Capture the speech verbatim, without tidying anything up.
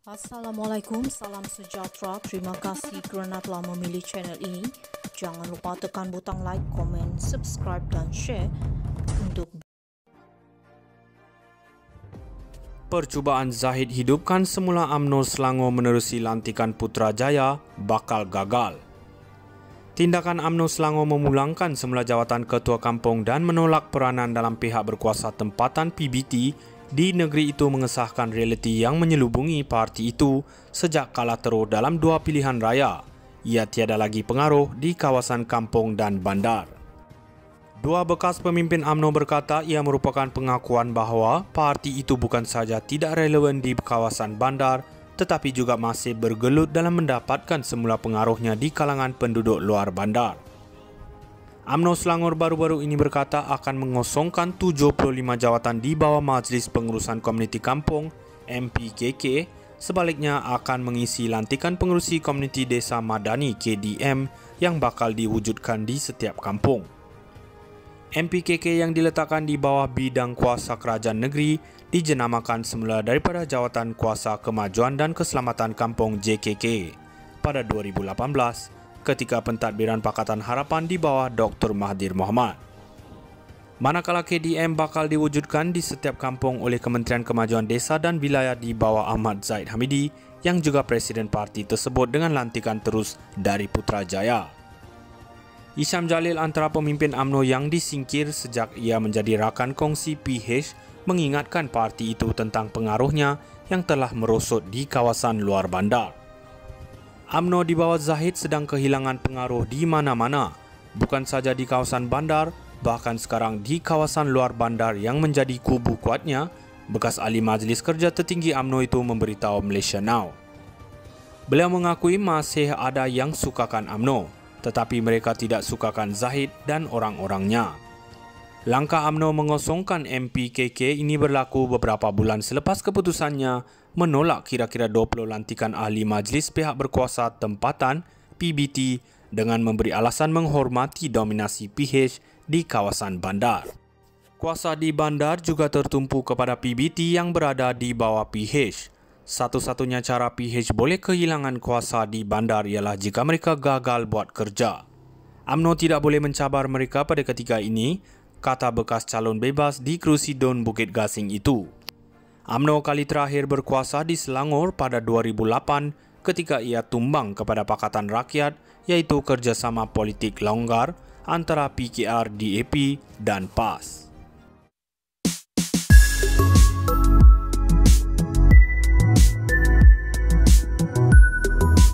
Assalamualaikum, salam sejahtera. Terima kasih kerana telah memilih channel ini. Jangan lupa tekan butang like, komen, subscribe dan share untuk Percubaan Zahid hidupkan semula UMNO Selangor menerusi lantikan Putrajaya bakal gagal. Tindakan UMNO Selangor memulangkan semula jawatan Ketua Kampung dan menolak peranan dalam pihak berkuasa tempatan P B T di negeri itu mengesahkan realiti yang menyelubungi parti itu sejak kalah teruk dalam dua pilihan raya. Ia tiada lagi pengaruh di kawasan kampung dan bandar. Dua bekas pemimpin UMNO berkata ia merupakan pengakuan bahawa parti itu bukan saja tidak relevan di kawasan bandar tetapi juga masih bergelut dalam mendapatkan semula pengaruhnya di kalangan penduduk luar bandar. UMNO Selangor baru-baru ini berkata akan mengosongkan tujuh puluh lima jawatan di bawah Majlis Pengurusan Komuniti Kampung M P K K, sebaliknya akan mengisi lantikan pengurusi komuniti desa Madani K D M yang bakal diwujudkan di setiap kampung. M P K K yang diletakkan di bawah bidang kuasa kerajaan negeri dijenamakan semula daripada Jawatan Kuasa Kemajuan dan Keselamatan Kampung J K K pada dua ribu lapan belas ketika pentadbiran Pakatan Harapan di bawah Doktor Mahathir Mohamad. Manakala K D M bakal diwujudkan di setiap kampung oleh Kementerian Kemajuan Desa dan Wilayah di bawah Ahmad Zahid Hamidi yang juga Presiden parti tersebut dengan lantikan terus dari Putrajaya. Isham Jalil antara pemimpin UMNO yang disingkir sejak ia menjadi rakan kongsi P H mengingatkan parti itu tentang pengaruhnya yang telah merosot di kawasan luar bandar. UMNO di bawah Zahid sedang kehilangan pengaruh di mana-mana, bukan saja di kawasan bandar, bahkan sekarang di kawasan luar bandar yang menjadi kubu kuatnya. Bekas ahli Majlis Kerja Tertinggi UMNO itu memberitahu Malaysia Now. Beliau mengakui masih ada yang sukakan UMNO, tetapi mereka tidak sukakan Zahid dan orang-orangnya. Langkah UMNO mengosongkan M P K K ini berlaku beberapa bulan selepas keputusannya menolak kira-kira dua puluh lantikan ahli majlis pihak berkuasa tempatan P B T dengan memberi alasan menghormati dominasi P H di kawasan bandar. Kuasa di bandar juga tertumpu kepada P B T yang berada di bawah P H. Satu-satunya cara P H boleh kehilangan kuasa di bandar ialah jika mereka gagal buat kerja. UMNO tidak boleh mencabar mereka pada ketika ini, kata bekas calon bebas di kerusi Don Bukit Gasing itu. UMNO kali terakhir berkuasa di Selangor pada dua ribu lapan ketika ia tumbang kepada Pakatan Rakyat, iaitu kerjasama politik longgar antara P K R D A P dan P A S.